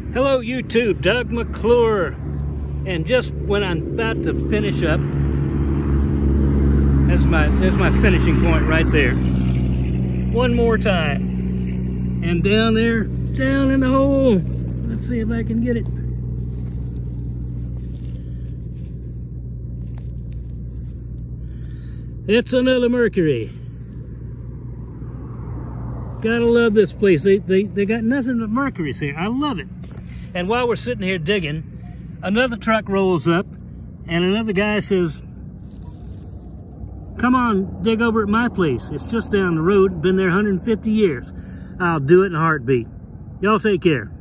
Hello YouTube, Doug McClure. And just when I'm about to finish up, there's my finishing point right there. One more time. And down there, down in the hole. Let's see if I can get it. It's another Mercury. Gotta love this place. They got nothing but Mercuries here. I love it. And while we're sitting here digging, another truck rolls up and another guy says, "Come on, dig over at my place. It's just down the road. Been there 150 years. I'll do it in a heartbeat." Y'all take care.